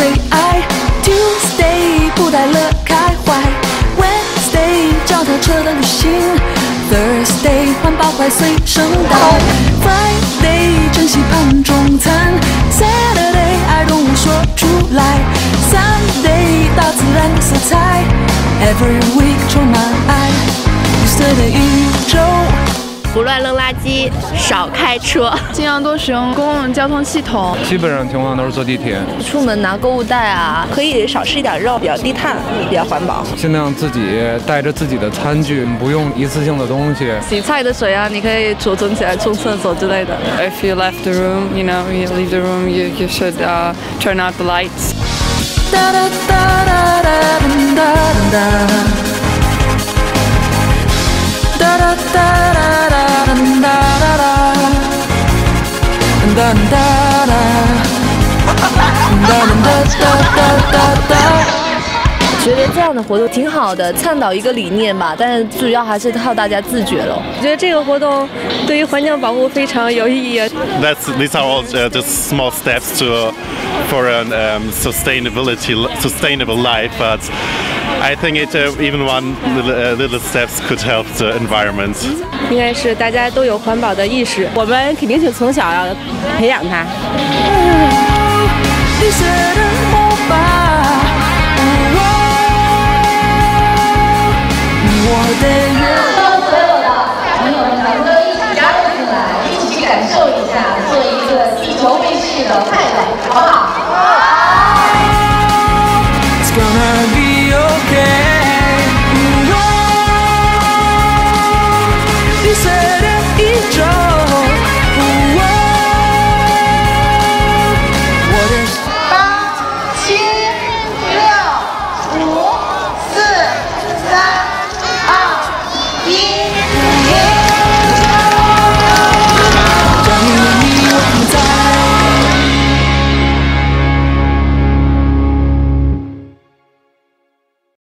最爱。Tuesday 不带乐开怀 ，Wednesday 脚踏车的旅行 ，Thursday 环保筷随身带 ，Friday 珍惜盘中餐 ，Saturday 爱动物说出来 ，Sunday 大自然的色彩 ，Every week 充满爱，绿色的宇宙。 不乱扔垃圾，少开车， 尽量多使用公共交通系统。 基本上情况都是坐地铁。 出门拿购物袋啊，可以少吃一点肉，比较低碳，比较环保。 尽量自己带着自己的餐具，不用一次性的东西。 洗菜的水啊，你可以储存起来冲厕所之类的。If you left the room, you know, you leave the room, you should turn out the lights. 觉得这样的活动挺好的，倡导一个理念吧，但是主要还是靠大家自觉了。 我觉得这个活动对于环境保护非常有意义。 These are all just small steps for a sustainable life, but I think even one little steps could help the environment. 应该是大家都有环保的意识，我们肯定是从小要培养它。 绿色的魔法。 所有的朋友们，咱们都一起加入进来，一起去感受一下，做一个地球卫士的快乐，好不好？